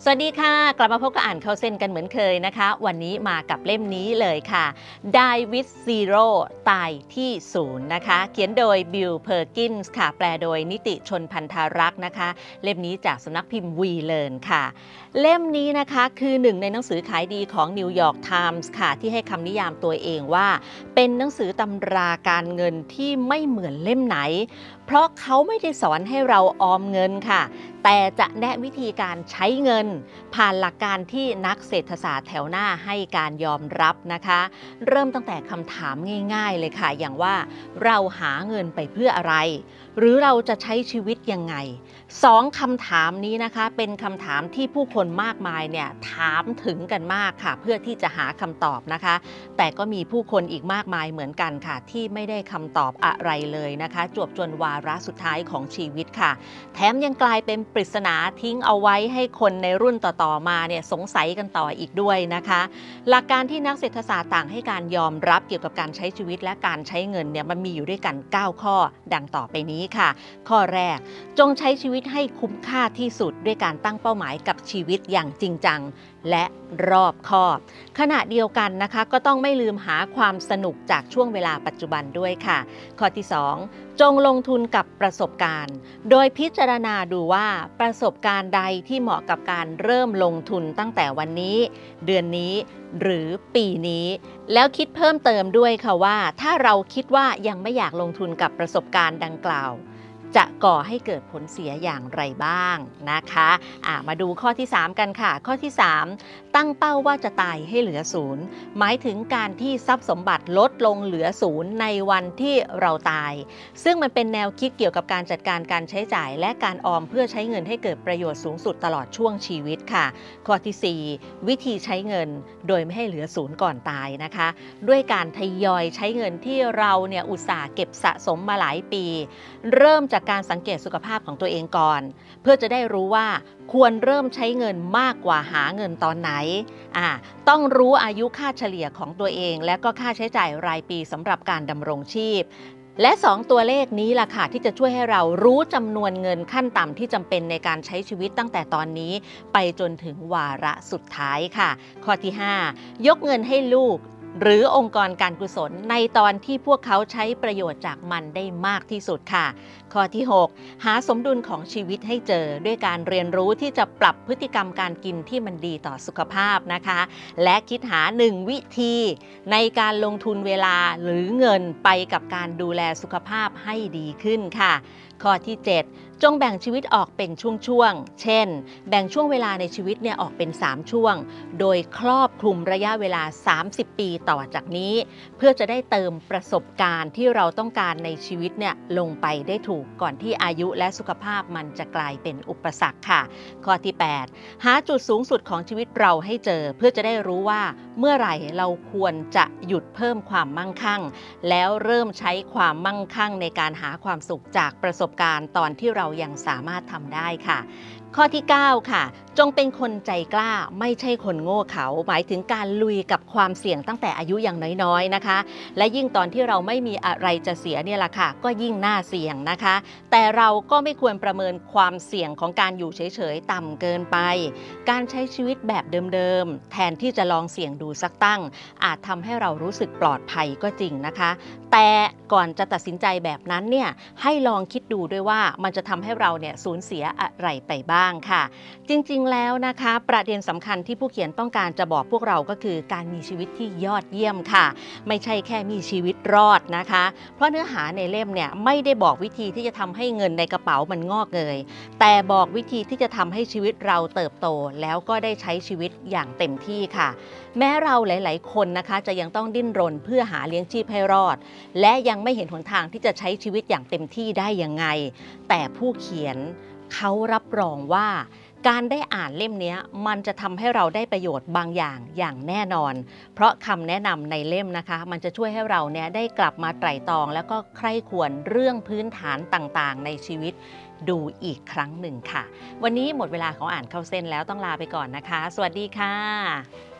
สวัสดีค่ะกลับมาพบกับอ่านเข้าเส้นกันเหมือนเคยนะคะวันนี้มากับเล่มนี้เลยค่ะ Die with Zero ตายที่ศูนย์นะคะเขียนโดยบิลเพอร์กินส์ค่ะแปลโดยนิติชนพันธารักษ์นะคะเล่มนี้จากสำนักพิมพ์วีเลร์นค่ะเล่มนี้นะคะคือหนึ่งในหนังสือขายดีของนิวยอร์กไทมส์ค่ะที่ให้คำนิยามตัวเองว่าเป็นหนังสือตำราการเงินที่ไม่เหมือนเล่มไหนเพราะเขาไม่ได้สอนให้เราออมเงินค่ะแต่จะแนะวิธีการใช้เงินผ่านหลักการที่นักเศรษฐศาสตร์แถวหน้าให้การยอมรับนะคะเริ่มตั้งแต่คำถามง่ายๆเลยค่ะอย่างว่าเราหาเงินไปเพื่ออะไรหรือเราจะใช้ชีวิตยังไงสองคำถามนี้นะคะเป็นคำถามที่ผู้คนมากมายเนี่ยถามถึงกันมากค่ะเพื่อที่จะหาคำตอบนะคะแต่ก็มีผู้คนอีกมากมายเหมือนกันค่ะที่ไม่ได้คำตอบอะไรเลยนะคะจวบจนวาระสุดท้ายของชีวิตค่ะแถมยังกลายเป็นปริศนาทิ้งเอาไว้ให้คนในรุ่นต่อๆมาเนี่ยสงสัยกันต่ออีกด้วยนะคะหลักการที่นักเศรษฐศาสตร์ต่างให้การยอมรับเกี่ยวกับการใช้ชีวิตและการใช้เงินเนี่ยมันมีอยู่ด้วยกัน9ข้อดังต่อไปนี้ค่ะข้อแรกจงใช้ชีวิตให้คุ้มค่าที่สุดด้วยการตั้งเป้าหมายกับชีวิตอย่างจริงจังและรอบคอบขณะเดียวกันนะคะก็ต้องไม่ลืมหาความสนุกจากช่วงเวลาปัจจุบันด้วยค่ะข้อที่2จงลงทุนกับประสบการณ์โดยพิจารณาดูว่าประสบการณ์ใดที่เหมาะกับการเริ่มลงทุนตั้งแต่วันนี้เดือนนี้หรือปีนี้แล้วคิดเพิ่มเติมด้วยค่ะว่าถ้าเราคิดว่ายังไม่อยากลงทุนกับประสบการณ์ดังกล่าวจะก่อให้เกิดผลเสียอย่างไรบ้างนะคะมาดูข้อที่3กันค่ะข้อที่3ตั้งเป้าว่าจะตายให้เหลือศูนย์หมายถึงการที่ทรัพย์สมบัติลดลงเหลือศูนย์ในวันที่เราตายซึ่งมันเป็นแนวคิดเกี่ยวกับการจัดการการใช้จ่ายและการออมเพื่อใช้เงินให้เกิดประโยชน์สูงสุดตลอดช่วงชีวิตค่ะข้อที่4วิธีใช้เงินโดยไม่ให้เหลือศูนย์ก่อนตายนะคะด้วยการทยอยใช้เงินที่เราเนี่ยอุตส่าห์เก็บสะสมมาหลายปีเริ่มจากการสังเกตสุขภาพของตัวเองก่อนเพื่อจะได้รู้ว่าควรเริ่มใช้เงินมากกว่าหาเงินตอนไหนต้องรู้อายุค่าเฉลี่ยของตัวเองและก็ค่าใช้จ่ายรายปีสำหรับการดำรงชีพและ2ตัวเลขนี้ล่ะค่ะที่จะช่วยให้เรารู้จำนวนเงินขั้นต่ำที่จำเป็นในการใช้ชีวิตตั้งแต่ตอนนี้ไปจนถึงวาระสุดท้ายค่ะข้อที่5ยกเงินให้ลูกหรือองค์กรการกุศลในตอนที่พวกเขาใช้ประโยชน์จากมันได้มากที่สุดค่ะข้อที่6หาสมดุลของชีวิตให้เจอด้วยการเรียนรู้ที่จะปรับพฤติกรรมการกินที่มันดีต่อสุขภาพนะคะและคิดหา1วิธีในการลงทุนเวลาหรือเงินไปกับการดูแลสุขภาพให้ดีขึ้นค่ะข้อที่7จงแบ่งชีวิตออกเป็นช่วงๆเช่นแบ่งช่วงเวลาในชีวิตเนี่ยออกเป็น3ช่วงโดยครอบคลุมระยะเวลา30ปีต่อจากนี้เพื่อจะได้เติมประสบการณ์ที่เราต้องการในชีวิตเนี่ยลงไปได้ถูกก่อนที่อายุและสุขภาพมันจะกลายเป็นอุปสรรคค่ะข้อที่8หาจุดสูงสุดของชีวิตเราให้เจอเพื่อจะได้รู้ว่าเมื่อไหร่เราควรจะหยุดเพิ่มความมั่งคั่งแล้วเริ่มใช้ความมั่งคั่งในการหาความสุขจากประสบการณ์ตอนที่เรายังสามารถทำได้ค่ะข้อที่9ค่ะจงเป็นคนใจกล้าไม่ใช่คนโง่เขลาหมายถึงการลุยกับความเสี่ยงตั้งแต่อายุยังน้อยๆนะคะและยิ่งตอนที่เราไม่มีอะไรจะเสียเนี่ยแหละค่ะก็ยิ่งน่าเสี่ยงนะคะแต่เราก็ไม่ควรประเมินความเสี่ยงของการอยู่เฉยๆต่ำเกินไปการใช้ชีวิตแบบเดิมๆแทนที่จะลองเสี่ยงดูสักตั้งอาจทำให้เรารู้สึกปลอดภัยก็จริงนะคะแต่ก่อนจะตัดสินใจแบบนั้นเนี่ยให้ลองคิดดูด้วยว่ามันจะทำให้เราเนี่ยสูญเสียอะไรไปบ้างค่ะจริงๆแล้วนะคะประเด็นสำคัญที่ผู้เขียนต้องการจะบอกพวกเราก็คือการมีชีวิตที่ยอดเยี่ยมค่ะไม่ใช่แค่มีชีวิตรอดนะคะเพราะเนื้อหาในเล่มเนี่ยไม่ได้บอกวิธีที่จะทำให้เงินในกระเป๋ามันงอกเงยแต่บอกวิธีที่จะทำให้ชีวิตเราเติบโตแล้วก็ได้ใช้ชีวิตอย่างเต็มที่ค่ะแม้เราหลายๆคนนะคะจะยังต้องดิ้นรนเพื่อหาเลี้ยงชีพให้รอดและยังไม่เห็นหนทางที่จะใช้ชีวิตอย่างเต็มที่ได้ยังไงแต่ผู้เขียนเขารับรองว่าการได้อ่านเล่มนี้มันจะทำให้เราได้ประโยชน์บางอย่างอย่างแน่นอนเพราะคำแนะนำในเล่มนะคะมันจะช่วยให้เราเนี่ยได้กลับมาไตร่ตรองแล้วก็ใคร่ครวญเรื่องพื้นฐานต่างๆในชีวิตดูอีกครั้งหนึ่งค่ะวันนี้หมดเวลาของอ่านเข้าเส้นแล้วต้องลาไปก่อนนะคะสวัสดีค่ะ